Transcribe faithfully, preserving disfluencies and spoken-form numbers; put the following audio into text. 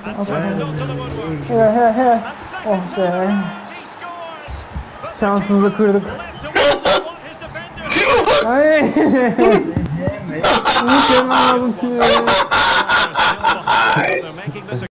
He he he. Oh be. Şansımızı kırdık. Ay. İyi ki anladım ki.